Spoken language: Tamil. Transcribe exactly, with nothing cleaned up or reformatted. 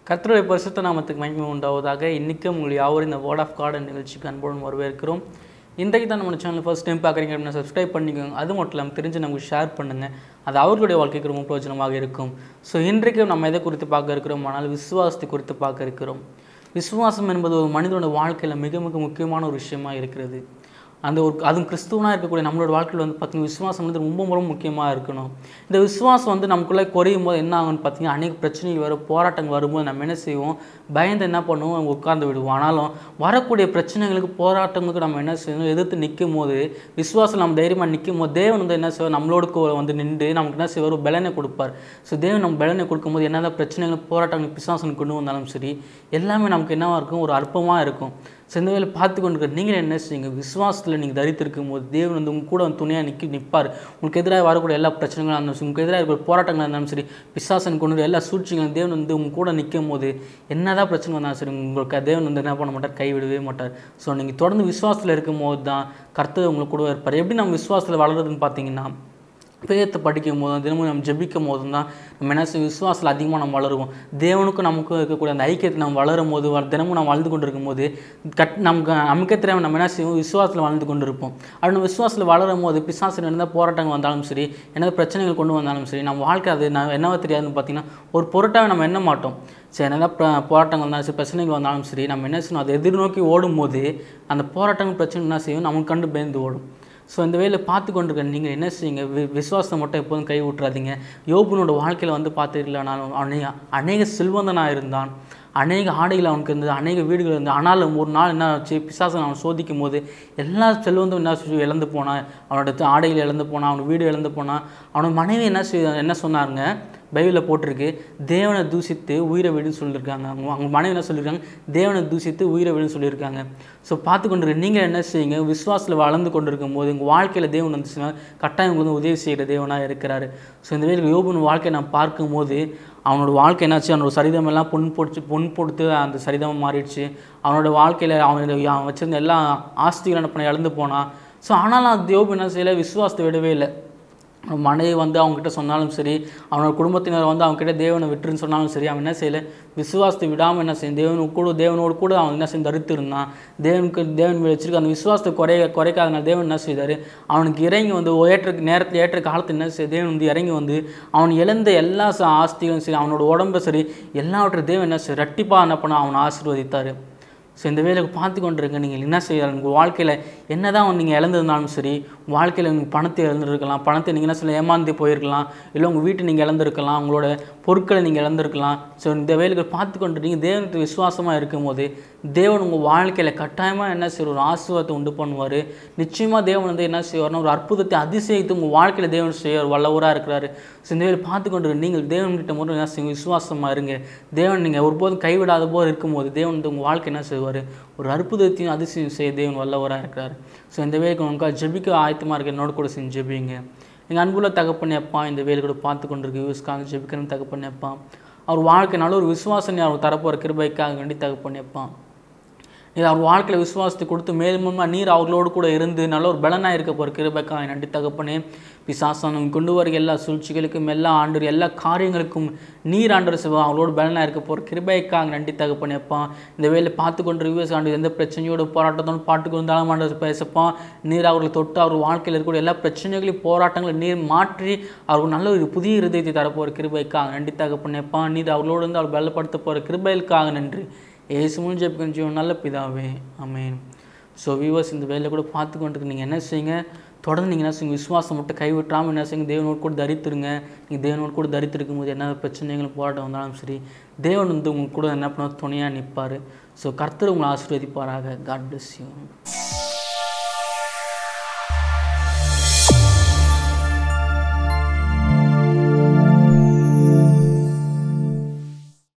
கர்த்தருடைய பரிசுத்த நாமத்துக்கு மகிமை உண்டாவதாக. இன்றைக்கும் உங்கள் யாவரும் இந்த வேர்ட் ஆஃப் காட் நிகழ்ச்சிக்கு அன்புடன் வரவேற்கிறோம். இன்றைக்கு தான் நம்ம சேனல் ஃபர்ஸ்ட் டைம் பார்க்குறீங்க அப்படின்னா சப்ஸ்கிரைப் பண்ணிக்கோங்க. அது மட்டும் இல்லாமல் தெரிஞ்சு நமக்கு ஷேர் பண்ணுங்கள். அது அவர்களுடைய வாழ்க்கைக்கு ரொம்ப பிரயோஜனமாக இருக்கும். ஸோ இன்றைக்கும் நம்ம எதை குறித்து பார்க்க இருக்கிறோம், ஆனால் விசுவாசத்தை குறித்து பார்க்க இருக்கிறோம். விசுவாசம் என்பது ஒரு மனிதனோட வாழ்க்கையில் மிக மிக முக்கியமான ஒரு விஷயமாக இருக்கிறது. அந்த ஒரு அதுவும் கிறிஸ்துவனாக இருக்கக்கூடிய நம்மளோட வாழ்க்கையில் வந்து பார்த்திங்கன்னா விசுவாசம் வந்து ரொம்ப ரொம்ப முக்கியமாக இருக்கணும். இந்த விசுவாசம் வந்து நமக்குள்ளே குறையும் போது என்ன ஆகும்னு பார்த்திங்கன்னா அநேக பிரச்சனைகள் வரும், போராட்டங்கள் வரும்போது நம்ம என்ன செய்வோம், பயந்து என்ன பண்ணுவோம், உட்கார்ந்து விடுவோம். ஆனாலும் வரக்கூடிய பிரச்சனைகளுக்கு போராட்டங்களுக்கு நம்ம என்ன செய்யணும், எதிர்த்து நிற்கும் போது விசுவாசம் நம்ம தைரியமாக நிற்கும் போது தேவன் வந்து என்ன செய்வார், நம்மளோடு வந்து நின்று நமக்கு என்ன செய்வார், ஒரு பலனை கொடுப்பார். ஸோ தேவன் நம்ம பலனை கொடுக்கும்போது என்னதான் பிரச்சனைகள் போராட்டங்கள் விசுவாசம் கொண்டு வந்தாலும் சரி எல்லாமே நமக்கு என்னவாக இருக்கும், ஒரு அற்பமாக இருக்கும். ஸோ இந்த வேலை பார்த்து கொண்டு நீங்கள் என்ன செய்யுங்க, விசுவாசத்தில் நீங்கள் தரித்திருக்கும் போது தேவன் வந்து உங்கள் கூட வந்து துணையாக நிற்க நிற்பார். உங்களுக்கு எதிராக வரக்கூடிய எல்லா பிரச்சனைகளும் இருந்தாலும் சரி, உங்களுக்கு எதிராக இருக்கிற போராட்டங்களாக இருந்தாலும் சரி, பிசாசன் கொண்டு எல்லா சூழ்ச்சிகளும் தேவன் வந்து உங்கள் கூட நிற்கும் போது என்னதான் பிரச்சனை வந்தாலும் சரி உங்களுக்கு தேவன் வந்து என்ன பண்ண மாட்டார், கைவிடவே மாட்டார். ஸோ நீங்கள் தொடர்ந்து விசுவாசத்தில் இருக்கும் போது தான் கர்த்தர் உங்களுக்கு கூட இருப்பார். எப்படி நம்ம விசுவாசத்தில் வளருதுன்னு பார்த்தீங்கன்னா, வேதத்தை படிக்கும் போதும் தினமும் நம்ம ஜெபிக்கும் போதும் தான் நம்ம என்ன செய்ய விசுவாசத்தில் அதிகமாக நம்ம வளருவோம். தேவனுக்கும் நமக்கும் இருக்கக்கூடிய அந்த ஐக்கியத்தை நம்ம வளரும் போது தினமும் நம்ம வாழ்ந்து கொண்டு இருக்கும் போது கட் நமக்கு நமக்கே தெரியாமல் நம்ம என்ன செய்வோம், விசுவாசத்தில் வாழ்ந்து கொண்டு இருப்போம். அப்படி நம்ம விசுவாசத்தில் வளரும் போது பிசாசில் எந்த போராட்டங்கள் வந்தாலும் சரி, என்ன பிரச்சனைகள் கொண்டு வந்தாலும் சரி, நம்ம வாழ்க்கை அது நான் என்னவோ தெரியாதுன்னு பார்த்தீங்கன்னா ஒரு பொருட்டாக நம்ம என்ன மாட்டோம். சரி, என்னதான் போராட்டங்கள் வந்தாலும் சரி, பிரச்சனைகள் வந்தாலும் சரி, நம்ம என்ன செய்யணும், அதை எதிர்நோக்கி ஓடும் போது அந்த போராட்டங்கள் பிரச்சனை என்ன செய்யும், நமக்கு கண்டு பயந்து ஓடும். ஸோ இந்த வேலை பார்த்து கொண்டிருக்க நீங்கள் என்ன செய்யுங்க, வி விசுவாசத்தை மட்டும் எப்போதும் கை விட்டுறாதீங்க. யோபுனோட வாழ்க்கையில் வந்து பார்த்துக்கலானாலும் அநேக அநேக செல்வந்தனாக இருந்தான், அநேக ஆடைகள் அவனுக்கு இருந்தது, அநேக வீடுகள் இருந்தது. ஆனாலும் ஒரு நாள் என்ன ஆச்சு, பிசாசன் அவன் சோதிக்கும் போது எல்லா செல்வந்தும் என்ன இழந்து போனான், அவனோட ஆடைகள் இழந்து போனான், அவன் வீடு இழந்து போனான். அவனோட மனைவி என்ன செய் என்ன சொன்னாருங்க, பைபிளில் போட்டிருக்கு, தேவனை தூசித்து உயிரை விடுன்னு சொல்லியிருக்காங்க. அவங்க அவங்க மனைவி என்ன சொல்லியிருக்காங்க, தேவனை தூசித்து உயிரை விடுன்னு சொல்லியிருக்காங்க. ஸோ பார்த்து கொண்டு நீங்கள் என்ன செய்யுங்க, விசுவாசத்தில் வளர்ந்து கொண்டு இருக்கும் போது உங்கள் வாழ்க்கையில் தேவன் வந்துச்சுன்னா கட்டாயம் உங்களுக்கு வந்து உதவி செய்கிற தேவனாக இருக்கிறாரு. ஸோ இந்த வேலைக்கு யோபுன் வாழ்க்கையை நான் பார்க்கும்போது அவனோட வாழ்க்கை என்னாச்சு, அவனோட சரிதமெல்லாம் பொன் பொடிச்சு பொன் பொடுத்து அந்த சரிதமாக மாறிடுச்சு. அவனோட வாழ்க்கையில் அவன் அவன் வச்சுருந்த எல்லா ஆஸ்திகள் என்ன பண்ண இழந்து போனான். ஸோ ஆனாலும் அந்த யோபு என்ன செய்யலை, விசுவாசத்தை விடவே இல்லை. மனைவி வந்து அவங்ககிட்ட சொன்னாலும் சரி, அவனோட குடும்பத்தினர் வந்து அவங்ககிட்ட தேவனை விட்டுருன்னு சொன்னாலும் சரி, அவன் என்ன செய்யலை, விசுவாசத்தை விடாமல் என்ன செய்யும், தேவனு கூட தேவனோடு கூட அவன் என்ன செய்ய தரித்து இருந்தான். தேவனுக்கு தேவன் வச்சிருக்க அந்த விசுவாசத்தை குறைய குறைக்காதனால தேவன் என்ன செய்தார், அவனுக்கு இறங்கி வந்து ஏற்ற நேரத்தில் ஏற்ற காலத்தில் என்ன செய்ய தேவன் வந்து இறங்கி வந்து அவன் இழந்த எல்லா ஆஸ்திகளும் சரி, அவனோட உடம்பை சரி, எல்லாவற்றையும் தேவன் என்ன செய்ய ரட்டிப்பாக என்ன பண்ண அவனை ஆசீர்வதித்தார். ஸோ இந்த வேலைக்கு பார்த்து கொண்டிருக்க நீங்கள் என்ன செய்யலாம், உங்கள் வாழ்க்கையில் என்ன தான் நீங்கள் இழந்திருந்தாலும் சரி, வாழ்க்கையில் நீங்கள் பணத்தை இழந்துருக்கலாம், பணத்தை நீங்கள் என்ன சொல்ல ஏமாந்து போயிருக்கலாம், இல்லை உங்கள் வீட்டை நீங்கள் இழந்திருக்கலாம், உங்களோட பொருட்களை நீங்கள் இழந்திருக்கலாம். ஸோ இந்த வேலைகள் பார்த்து கொண்டு நீங்கள் தேவனுக்கு விசுவாசமாக இருக்கும் போது தேவன் உங்கள் வாழ்க்கையில் கட்டாயமாக என்ன செய்வார், ஒரு ஆசீர்வாதத்தை உண்டு பண்ணுவார். நிச்சயமாக தேவன் வந்து என்ன செய்வார்னா ஒரு அற்புதத்தை அதிசயித்து உங்கள் வாழ்க்கையில் தேவன் செய்வார், வல்லவராக இருக்கிறாரு. ஸோ இந்த வேலை பார்த்து கொண்டு நீங்கள் தேவன்கிட்ட மட்டும் என்ன செய்யுங்க, விசுவாசமாக இருங்க. தேவன் நீங்கள் ஒருபோதும் கைவிடாத போது இருக்கும்போது தேவன் வந்து உங்கள் வாழ்க்கை என்ன செய்வார், ஒரு அற்புதத்தையும் அதிசயம் செய்ய தேவன் வல்லவராக இருக்கிறார். ஸோ இந்த வேலைக்கு உங்களுக்காக ஜெபிக்க ஆயத்தமாக இருக்க என்னோட கூட செஞ்சு ஜெபிங்க. எங்கள் அன்புள்ள தகப்பனே அப்பா, இந்த வேலை கூட பார்த்து கொண்டிருக்க யூஸ்க்காக ஜெபிக்கணும்னு தகப்பனே அப்பா, அவர் வாழ்க்கை நல்ல ஒரு விசுவாசனை அவர் தரப்போகிற கிருபைக்காக வேண்டி தகப்பனே அப்பா, இது அவர் வாழ்க்கையில் விசுவாசத்தை கொடுத்து மேலும் நீர் அவர்களோடு கூட இருந்து நல்ல ஒரு பலனாக இருக்க போகிற கிருபைக்காக நன்றி தகப்பனே. பிசாசானம் கொண்டு வர எல்லா சூழ்ச்சிகளுக்கும் எல்லா ஆண்டு எல்லா காரியங்களுக்கும் நீர் ஆண்டர் சிவா அவங்களோட பலனாக இருக்க போகிற கிருபைக்காக நன்றி தகப்பனேப்பா. இந்த வேலை பார்த்து கொண்டு ரிவியூஸ் ஆண்டு எந்த பிரச்சனையோட போராட்டத்தோடு பாட்டுக்கு இருந்தாலும் ஆண்டு பேசப்பா, நீர் அவர்களை தொட்டு அவர் வாழ்க்கையில் இருக்கக்கூடிய எல்லா பிரச்சனைகளையும் போராட்டங்களை நீர் மாற்றி அவருக்கு நல்ல ஒரு புதிய இருதயத்தை தரப்போகிற கிருபைக்காக நன்றி தகப்பனேப்பா. நீர் அவர்களோடு இருந்து அவர் பலப்படுத்த போகிற கிருபைக்காக நன்றி. ஏசு மூலம் ஜெபிக்கிறேன் ஜீவன் நல்ல பிதாவே, ஆமென். ஸோ வியூவர்ஸ், இந்த வேலையை கூட பார்த்து கொண்டு நீங்கள் என்ன செய்யுங்க, தொடர்ந்து நீங்கள் என்ன செய்யுங்க, விசுவாசம் மட்டும் கைவிட்டாமல் என்ன செய்யுங்க, தேவனோடு கூட தரித்திருங்க. நீங்கள் தேவனோடு கூட தரித்திருக்கும் போது என்ன பிரச்சனைகளும் போராட்டம் வந்தாலும் சரி, தேவன் வந்து உங்களுக்கு கூட என்ன பண்ண துணையாக நிற்பார். ஸோ கர்த்தர் உங்களை ஆசீர்வதிப்பாராக. God bless you.